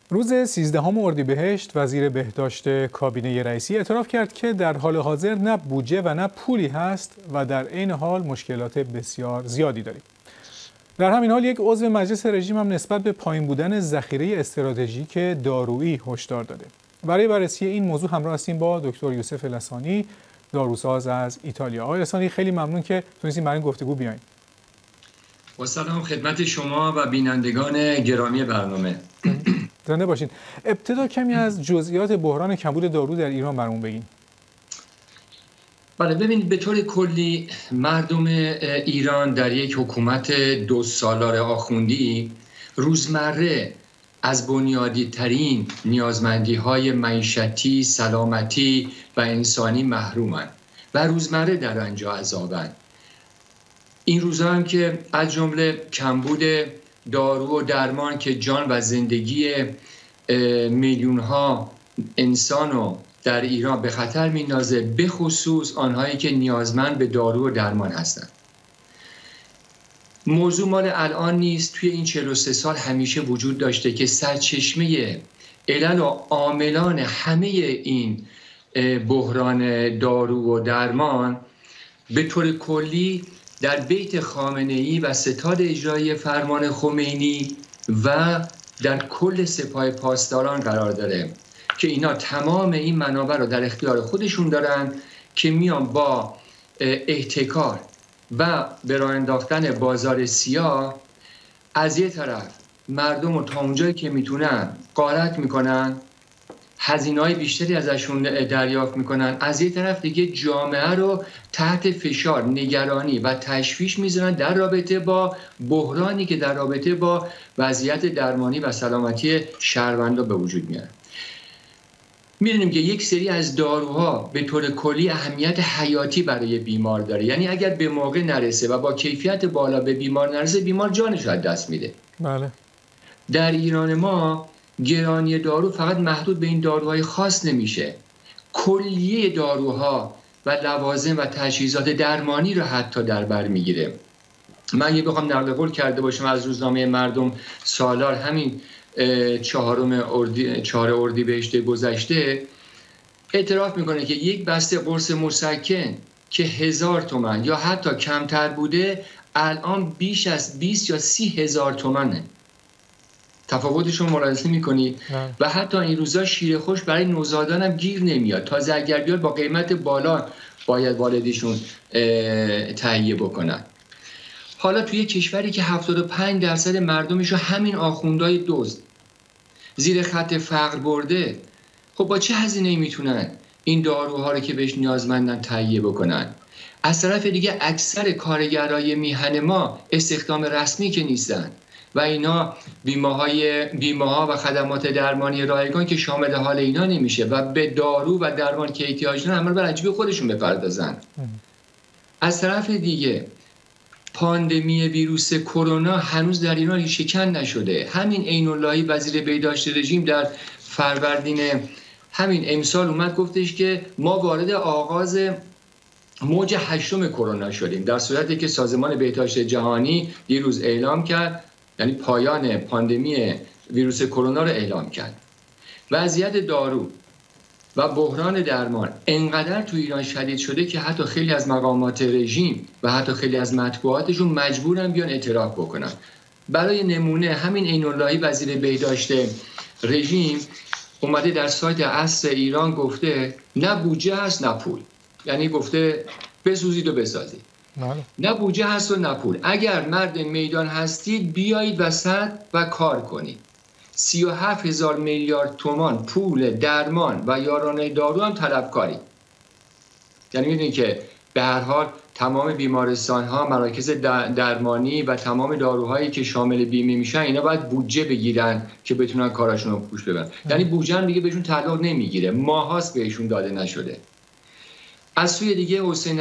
روز 13 اردیبهشت وزیر بهداشت کابینه رئیسی اعتراف کرد که در حال حاضر نه بودجه و نه پولی هست و در عین حال مشکلات بسیار زیادی داریم. در همین حال یک عضو مجلس رژیم هم نسبت به پایین بودن ذخیره استراتژیک دارویی هشدار داده. برای بررسی این موضوع همراه هستیم با دکتر یوسف لسانی، داروساز از ایتالیا. آقای لسانی، خیلی ممنون که تونستیم برای این گفتگو بیاین. با سلام خدمت شما و بینندگان گرامی برنامه. زنده باشین. ابتدا کمی از جزئیات بحران کمبود دارو در ایران برامون بگین. بله، ببینید به طور کلی مردم ایران در یک حکومت 2 سالار آخوندی روزمره از بنیادی ترین نیازمندی های معیشتی، سلامتی و انسانی محرومند و روزمره در آنجا عذابند. این روزها هم که از جمله کمبود دارو و درمان که جان و زندگی میلیون ها انسانو در ایران به خطر میندازه، به خصوص آنهایی که نیازمند به دارو و درمان هستند. موضوع مال الان نیست، توی این 43 سال همیشه وجود داشته که سرچشمه علل و عاملان همه این بحران دارو و درمان به طور کلی در بیت خامنه‌ای و ستاد اجرایی فرمان خمینی و در کل سپاه پاسداران قرار داره که اینا تمام این منابع رو در اختیار خودشون دارن که میان با احتکار و به راه انداختن بازار سیاه از یه طرف مردم رو تا اونجایی که میتونن غارت میکنن، هزینه‌های بیشتری ازشون دریافت میکنن، از یه طرف دیگه جامعه رو تحت فشار، نگرانی و تشویش میذارن در رابطه با بحرانی که در رابطه با وضعیت درمانی و سلامتی شهروندا به وجود میاد. می‌دونیم که یک سری از داروها به طور کلی اهمیت حیاتی برای بیمار داره، یعنی اگر به موقع نرسه و با کیفیت بالا به بیمار نرسه، بیمار جانش رو از دست میده. بله. در ایران ما گرانی دارو فقط محدود به این داروهای خاص نمیشه، کلیه داروها و لوازم و تجهیزات درمانی رو حتی در بر میگیره. من اگه بخوام نقل قول کرده باشم از روزنامه مردم سالار همین 4 اردیبهشت گذشته، اعتراف میکنه که یک بسته قرص مسکن که 1000 تومان یا حتی کمتر بوده الان بیش از 20 یا 30 هزار تومانه. تفاوتش رو ملاحظه میکنید؟ و حتی این روزا شیر خوش برای نوزادان هم گیر نمیاد، تازه اگر بیاد با قیمت بالا باید والدشون تهیه بکنن. حالا توی کشوری که 75% مردمش رو همین آخوندهای دزد زیر خط فقر برده، خب با چه هزینه‌ای میتونن این داروها رو که بهش نیازمندن تهیه بکنن؟ از طرف دیگه اکثر کارگرای میهن ما استخدام رسمی که نیستن و اینا بیمه‌ها و خدمات درمانی رایگان که شامل حال اینا نمیشه و به دارو و درمان که احتیاج دارن عمل بر جیب خودشون بپردازن. از طرف دیگه پاندمی ویروس کرونا هنوز در ایران ریشه‌کن نشده. همین عین اللهی وزیر بهداشت رژیم در فروردین همین امسال اومد گفتش که ما وارد آغاز موج 8 کرونا شدیم، در صورتی که سازمان بهداشت جهانی دیروز اعلام کرد، یعنی پایان پاندمی ویروس کرونا رو اعلام کرد. وضعیت دارو و بحران درمان انقدر تو ایران شدید شده که حتی خیلی از مقامات رژیم و حتی خیلی از مطبوعاتشون مجبورن بیان اعتراف بکنن. برای نمونه همین عین اللهی وزیر بهداشت رژیم اومده در سایت عصر ایران گفته نه بودجه هست نه پول، یعنی گفته بسوزید و بسازید. نه بودجه هست و نه پول. اگر مرد میدان هستید بیایید وسط و کار کنید. 37,000 میلیارد تومان پول درمان و یارانه دارو هم طلبکاری. یعنی میدونید که به هر حال تمام بیمارستان ها، مراکز درمانی و تمام داروهایی که شامل بیمه میشن اینا باید بودجه بگیرن که بتونن کاراشون رو پیش ببرن. یعنی بودجه هم دیگه بهشون تعلق نمیگیره، ماهاست بهشون داده نشده. از سوی دیگه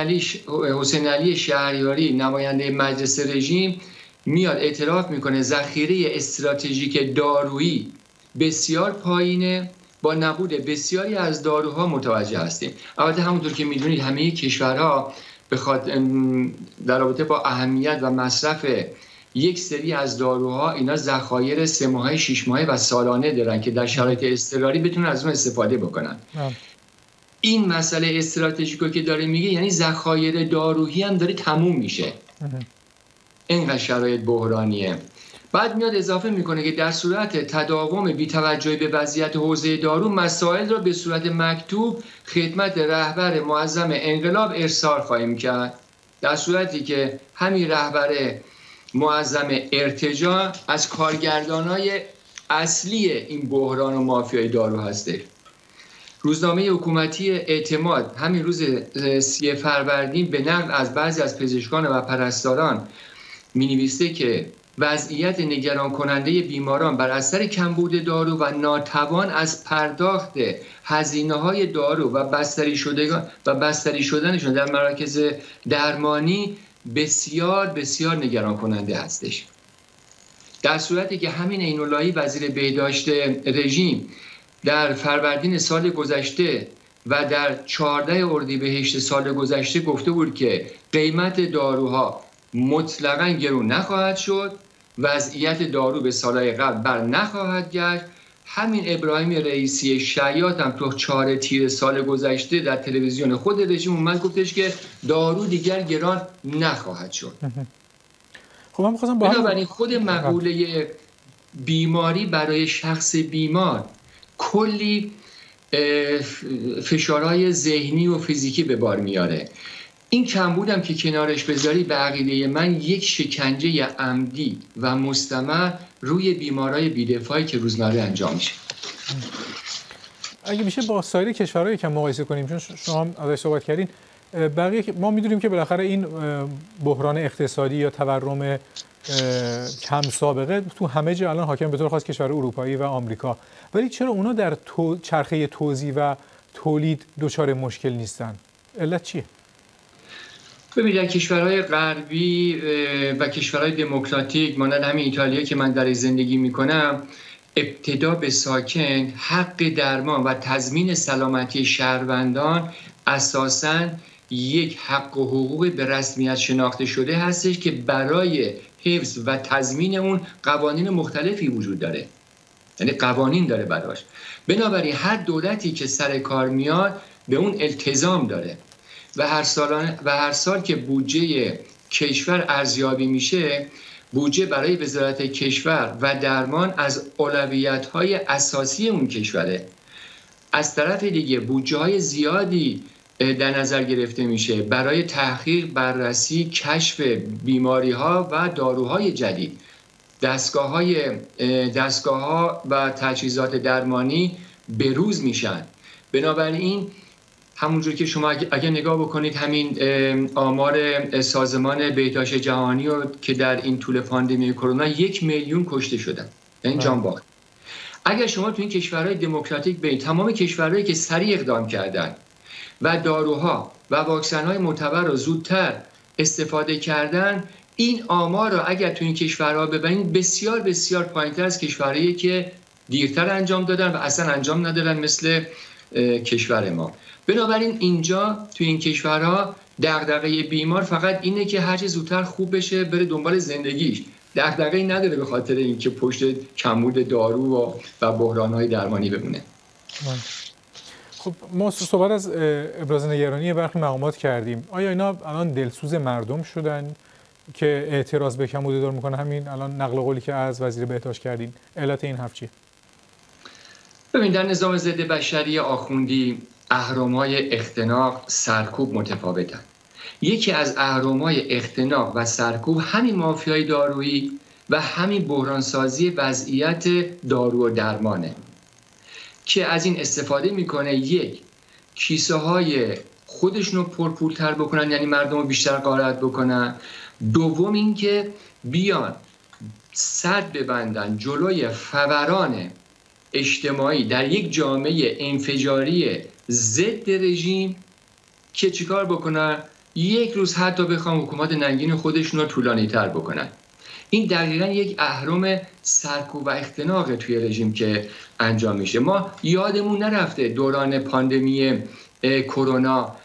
حسین علی شهریاری نماینده مجلس رژیم میاد اعتراف میکنه ذخیره استراتژیک دارویی بسیار پایینه، با نبود بسیاری از داروها متوجه هستیم. البته همونطور که میدونید همه کشورها در رابطه با اهمیت و مصرف یک سری از داروها اینا ذخایر 3 ماهه 6 ماهه و سالانه دارن که در شرایط اضطراری بتونن از اون استفاده بکنن. این مسئله استراتژیکو که داره میگه یعنی ذخایر دارویی هم داره تموم میشه. اینقدر شرایط بحرانیه. بعد میاد اضافه میکنه که در صورت تداوم بی‌توجهی به وضعیت حوزه دارو مسائل را به صورت مکتوب خدمت رهبر معظم انقلاب ارسال خواهیم کرد. در صورتی که همین رهبر معظم ارتجاع از کارگردانای اصلی این بحران و مافیای دارو هسته. روزنامه حکومتی اعتماد همین روز 30 فروردین به نقل از بعضی از پزشکان و پرستاران می‌نویسه که وضعیت نگران کننده بیماران بر اثر کمبود دارو و ناتوان از پرداخت هزینه‌های دارو و بستری شدنشون در مراکز درمانی بسیار بسیار نگران کننده هستش. در صورتی که همین عین‌اللهی وزیر بهداشت رژیم در فروردین سال گذشته و در 14 اردیبهشت سال گذشته گفته بود که قیمت داروها مطلقاً گرون نخواهد شد، وضعیت دارو به سالهای قبل بر نخواهد گشت. همین ابراهیم رئیسی شیاد هم تو 4 تیر سال گذشته در تلویزیون خود رژیم اومد گفتش که دارو دیگر گران نخواهد شد. خب من می‌خواستم بنابراین خود مقوله بیماری برای شخص بیمار کلی فشارهای ذهنی و فیزیکی به بار میاره. این کمبودم که کنارش بذاری به عقیده من یک شکنجه عمدی و مستمر روی بیمارای بی‌دفاعی که روزمره انجام میشه. اگه میشه با سایر کشورها یکم مقایسه کنیم، چون شما هم ازش صحبت کردین، بقیه ما میدونیم که بالاخره این بحران اقتصادی یا تورم کم سابقه تو همه جا الان حاکم به طور خاص کشور اروپایی و آمریکا، ولی چرا اونا در چرخه توزیع و تولید دچار مشکل نیستن؟ علت چیه؟ ببینید در کشورهای غربی و کشورهای دموکراتیک مانند همین ایتالیا که من در زندگی میکنم، ابتدا به ساکن حق درمان و تضمین سلامتی شهروندان اساساً یک حق و حقوق به رسمیت شناخته شده هستش که برای حفظ و تضمین اون قوانین مختلفی وجود داره، یعنی قوانین داره براش. بنابراین هر دولتی که سر کار میاد به اون التزام داره و هر سال که بودجه کشور ارزیابی میشه، بودجه برای وزارت کشور و درمان از اولویت‌های اساسی اون کشوره. از طرف دیگه بودجه‌های زیادی در نظر گرفته میشه برای تحقیق، بررسی، کشف بیماری‌ها و داروهای جدید. دستگاه‌ها و تجهیزات درمانی بروز میشن. بنابراین همونجور که شما اگه نگاه بکنید همین آمار سازمان بهداشت جهانی رو که در این طول پاندمی کرونا 1 میلیون کشته شدن، یعنی جان باخت. اگر شما تو این کشورهای دموکراتیک ببینید، تمام کشورهایی که سریع اقدام کردن و داروها و واکسن‌های معتبر رو زودتر استفاده کردن، این آمار رو اگر تو این کشورها ببینید بسیار بسیار پایین‌تر از کشورهایی که دیرتر انجام دادن و اصلا انجام ندادن مثل کشور ما. بنابراین اینجا تو این کشورها دغدغه بیمار فقط اینه که هر چه زودتر خوب بشه بره دنبال زندگیش. دغدغه‌ای نداره به خاطر اینکه پشت کمبود دارو و بحران‌های درمانی بمونه. خب ما صحبت از ابراز نگرانی برخی مقامات کردیم. آیا اینا الان دلسوز مردم شدن که اعتراض به کمبود دارو میکنه؟ همین الان نقل قولی که از وزیر بهداشت کردین، علت این حرف چیه؟ ببین در نظام ضد بشری آخوندی اهرم‌های اختناق سرکوب متفاوتن. یکی از اهرم‌های اختناق و سرکوب همین مافیای دارویی و همین بحرانسازی وضعیت دارو و درمانه که از این استفاده میکنه. یک، کیسه های خودشونو پرپولتر بکنن، یعنی مردم رو بیشتر غارت بکنن. دوم اینکه بیان سد ببندن جلوی فوران اجتماعی در یک جامعه انفجاری ضد رژیم که چیکار بکنن؟ یک روز حتی بخوام حکومت ننگین خودشون رو طولانی تر بکنن. این دقیقاً یک اهرم سرکوب و اختناق توی رژیم که انجام میشه. ما یادمون نرفته دوران پاندمی کرونا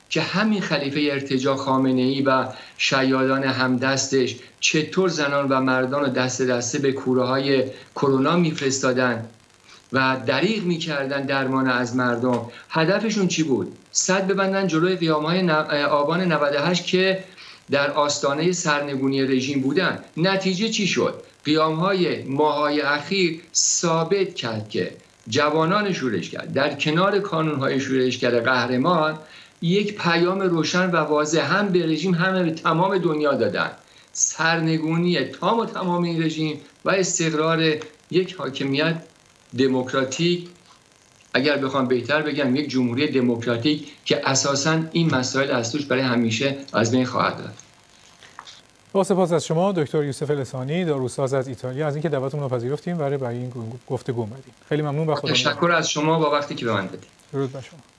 که همین خلیفه ارتجاع خامنه‌ای و شیادان همدستش چطور زنان و مردان رو دست دسته به کوره‌های کرونا میفرستادن و دریغ میکردن درمان از مردم. هدفشون چی بود؟ سد ببندن جلوی قیام‌های آبان 98 که در آستانه سرنگونی رژیم بودن. نتیجه چی شد؟ قیام‌های ماه‌های اخیر ثابت کرد که جوانان شورشگر در کنار کانون‌های شورشگر قهرمان یک پیام روشن و واضح هم به رژیم هم به تمام دنیا دادن: سرنگونی تام و تمام این رژیم و استقرار یک حاکمیت دموکراتیک، اگر بخوام بهتر بگم یک جمهوری دموکراتیک که اساساً این مسائل از توش برای همیشه از بین خواهد رفت. با سپاس از شما دکتر یوسف لسانی، داروساز از ایتالیا، از اینکه دعوتمون رو پذیرفتیم برای این گفتگو اومدیم. خیلی ممنون و خدا تشکر از شما با وقتی که به من دادید. درود بر شما.